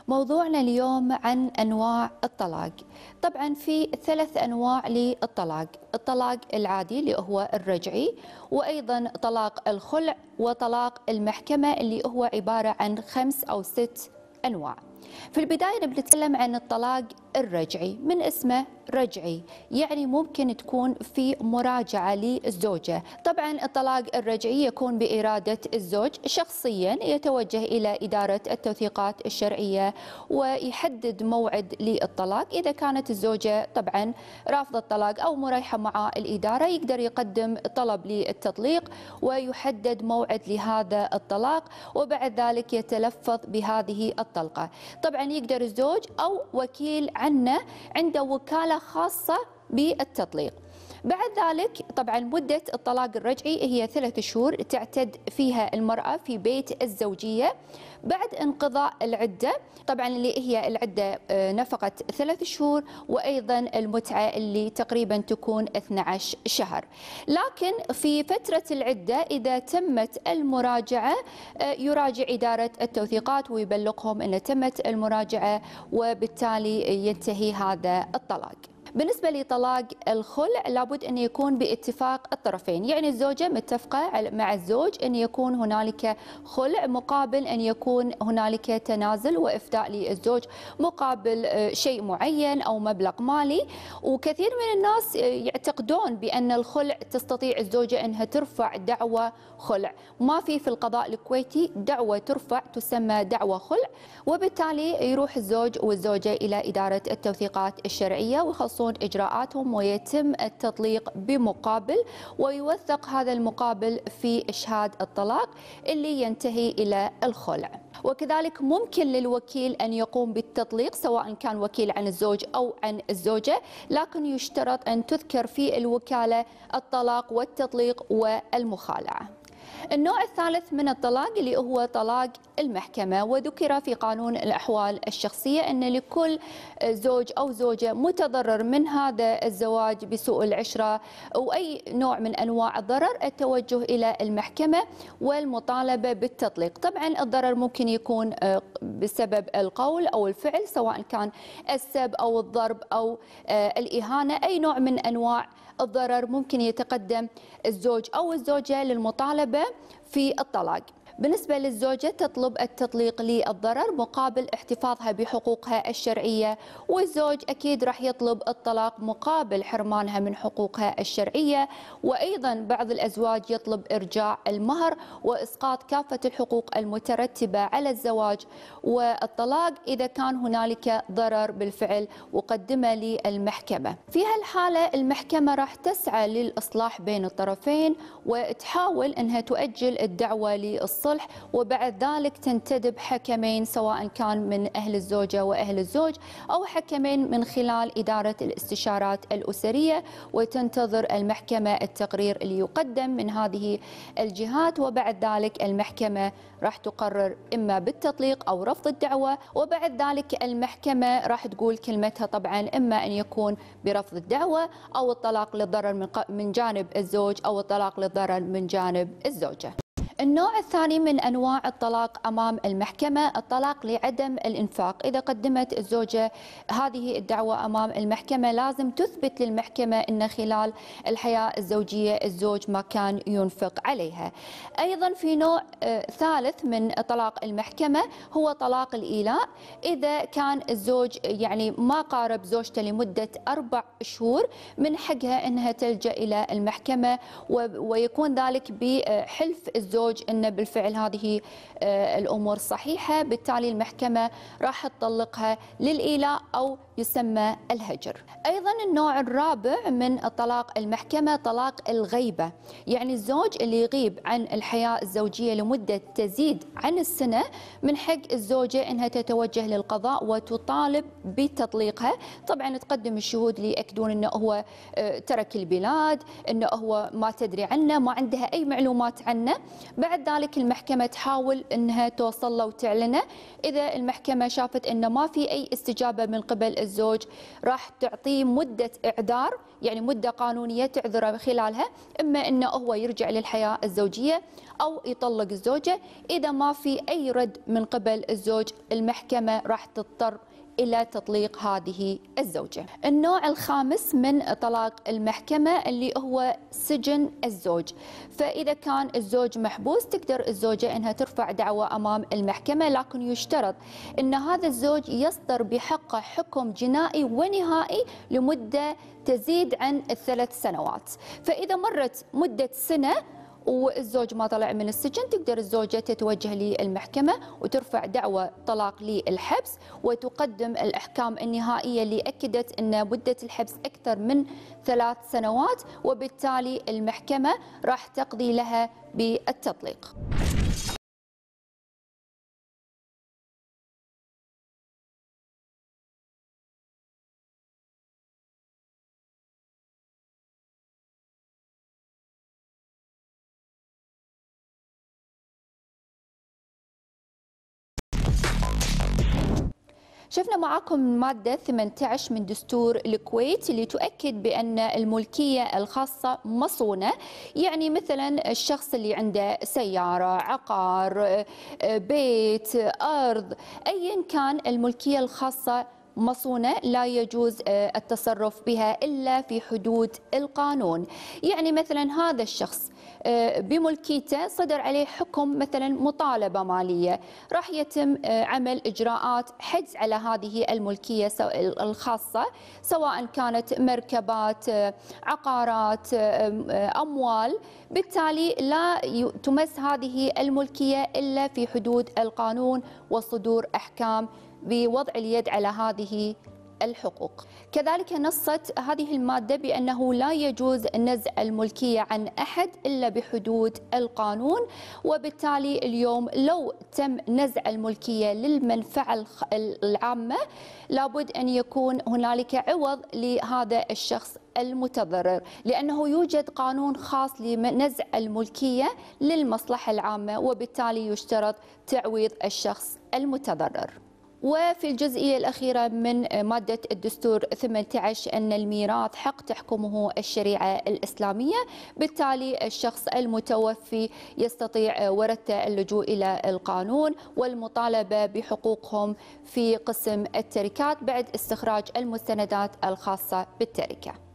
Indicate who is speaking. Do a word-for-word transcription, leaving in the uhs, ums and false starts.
Speaker 1: موضوعنا اليوم عن أنواع الطلاق. طبعا في ثلاث أنواع للطلاق: الطلاق العادي اللي هو الرجعي، وأيضا طلاق الخلع، وطلاق المحكمة اللي هو عبارة عن خمس أو ست أنواع. في البداية بنتكلم عن الطلاق الرجعي. من اسمه رجعي يعني ممكن تكون في مراجعة للزوجة. طبعا الطلاق الرجعي يكون بإرادة الزوج شخصيا، يتوجه إلى إدارة التوثيقات الشرعية ويحدد موعد للطلاق. إذا كانت الزوجة طبعا رافضة الطلاق أو مريحة مع الإدارة، يقدر يقدم طلب للتطليق ويحدد موعد لهذا الطلاق، وبعد ذلك يتلفظ بهذه الطلقة. طبعا يقدر الزوج أو وكيل عنه عنده وكالة خاصة بالتطليق. بعد ذلك طبعا مدة الطلاق الرجعي هي ثلاث شهور تعتد فيها المرأة في بيت الزوجية بعد انقضاء العدة، طبعا اللي هي العدة نفقة ثلاث شهور، وأيضا المتعة اللي تقريبا تكون اثني عشر شهر. لكن في فترة العدة إذا تمت المراجعة يراجع إدارة التوثيقات ويبلغهم أن تمت المراجعة، وبالتالي ينتهي هذا الطلاق. بالنسبة لطلاق الخلع لابد أن يكون باتفاق الطرفين، يعني الزوجة متفقة مع الزوج أن يكون هنالك خلع مقابل أن يكون هنالك تنازل وإفداء للزوج مقابل شيء معين أو مبلغ مالي. وكثير من الناس يعتقدون بأن الخلع تستطيع الزوجة أنها ترفع دعوى خلع. ما في في القضاء الكويتي دعوى ترفع تسمى دعوى خلع، وبالتالي يروح الزوج والزوجة إلى إدارة التوثيقات الشرعية ويخلصون إجراءاتهم ويتم التطليق بمقابل، ويوثق هذا المقابل في إشهاد الطلاق اللي ينتهي إلى الخلع. وكذلك ممكن للوكيل أن يقوم بالتطليق سواء كان وكيل عن الزوج أو عن الزوجة، لكن يشترط أن تذكر في الوكالة الطلاق والتطليق والمخالعة. النوع الثالث من الطلاق اللي هو طلاق المحكمة، وذكر في قانون الأحوال الشخصية أن لكل زوج أو زوجة متضرر من هذا الزواج بسوء العشرة أو أي نوع من أنواع الضرر التوجه إلى المحكمة والمطالبة بالتطليق. طبعا الضرر ممكن يكون بسبب القول أو الفعل، سواء كان السب أو الضرب أو الإهانة، أي نوع من أنواع الضرر ممكن يتقدم الزوج أو الزوجة للمطالبة في الطلاق. بالنسبة للزوجة تطلب التطليق للضرر مقابل احتفاظها بحقوقها الشرعية، والزوج أكيد راح يطلب الطلاق مقابل حرمانها من حقوقها الشرعية. وأيضا بعض الأزواج يطلب إرجاع المهر وإسقاط كافة الحقوق المترتبة على الزواج والطلاق إذا كان هنالك ضرر بالفعل وقدمه للمحكمة. في هالحالة المحكمة راح تسعى للإصلاح بين الطرفين وتحاول أنها تؤجل الدعوة للصلاح، وبعد ذلك تنتدب حكمين سواء كان من أهل الزوجة وأهل الزوج أو حكمين من خلال إدارة الاستشارات الأسرية، وتنتظر المحكمة التقرير اللي يقدم من هذه الجهات، وبعد ذلك المحكمة راح تقرر إما بالتطليق أو رفض الدعوة، وبعد ذلك المحكمة راح تقول كلمتها طبعا إما أن يكون برفض الدعوة أو الطلاق للضرر من جانب الزوج أو الطلاق للضرر من جانب الزوجة. النوع الثاني من أنواع الطلاق أمام المحكمة الطلاق لعدم الإنفاق. إذا قدمت الزوجة هذه الدعوة أمام المحكمة لازم تثبت للمحكمة أن خلال الحياة الزوجية الزوج ما كان ينفق عليها. أيضا في نوع ثالث من طلاق المحكمة هو طلاق الإيلاء. إذا كان الزوج يعني ما قارب زوجته لمدة أربع شهور من حقها أنها تلجأ إلى المحكمة، ويكون ذلك بحلف الزوج أن بالفعل هذه الأمور صحيحة، بالتالي المحكمة راح تطلقها للإيلاء أو يسمى الهجر. أيضا النوع الرابع من طلاق المحكمة طلاق الغيبة، يعني الزوج اللي يغيب عن الحياة الزوجية لمدة تزيد عن السنة من حق الزوجة أنها تتوجه للقضاء وتطالب بتطليقها. طبعا تقدم الشهود اللي يأكدون أنه هو ترك البلاد، أنه هو ما تدري عنه، ما عندها أي معلومات عنه. بعد ذلك المحكمة تحاول أنها توصل له وتعلنه. إذا المحكمة شافت أنه ما في أي استجابة من قبل الزوج راح تعطيه مدة إعذار، يعني مدة قانونية تعذره خلالها، إما أنه هو يرجع للحياة الزوجية أو يطلق الزوجة. إذا ما في أي رد من قبل الزوج، المحكمة راح تضطر إلى تطليق هذه الزوجة. النوع الخامس من طلاق المحكمة اللي هو سجن الزوج. فإذا كان الزوج محبوس تقدر الزوجة أنها ترفع دعوى أمام المحكمة، لكن يشترط أن هذا الزوج يصدر بحقه حكم جنائي ونهائي لمدة تزيد عن الثلاث سنوات. فإذا مرت مدة سنة والزوج ما طلع من السجن، تقدر الزوجة تتوجه للمحكمة وترفع دعوى طلاق للحبس، وتقدم الأحكام النهائية اللي أكدت أن مدة الحبس أكثر من ثلاث سنوات، وبالتالي المحكمة راح تقضي لها بالتطليق. شفنا معاكم مادة ثمانية عشر من دستور الكويت اللي تؤكد بأن الملكية الخاصة مصونة. يعني مثلا الشخص اللي عنده سيارة، عقار، بيت، أرض، أيا كان الملكية الخاصة مصونة، لا يجوز التصرف بها إلا في حدود القانون. يعني مثلا هذا الشخص بملكيته صدر عليه حكم مثلا مطالبة مالية، راح يتم عمل إجراءات حجز على هذه الملكية الخاصة، سواء كانت مركبات، عقارات، أموال. بالتالي لا تمس هذه الملكية إلا في حدود القانون وصدور أحكام بوضع اليد على هذه الحقوق. كذلك نصت هذه المادة بأنه لا يجوز نزع الملكية عن أحد إلا بحدود القانون، وبالتالي اليوم لو تم نزع الملكية للمنفعة العامة لابد أن يكون هنالك عوض لهذا الشخص المتضرر، لأنه يوجد قانون خاص لنزع الملكية للمصلحة العامة، وبالتالي يشترط تعويض الشخص المتضرر. وفي الجزئية الأخيرة من مادة الدستور ثمانية عشر أن الميراث حق تحكمه الشريعة الإسلامية، بالتالي الشخص المتوفي يستطيع ورثته اللجوء إلى القانون والمطالبة بحقوقهم في قسم التركات بعد استخراج المستندات الخاصة بالتركة.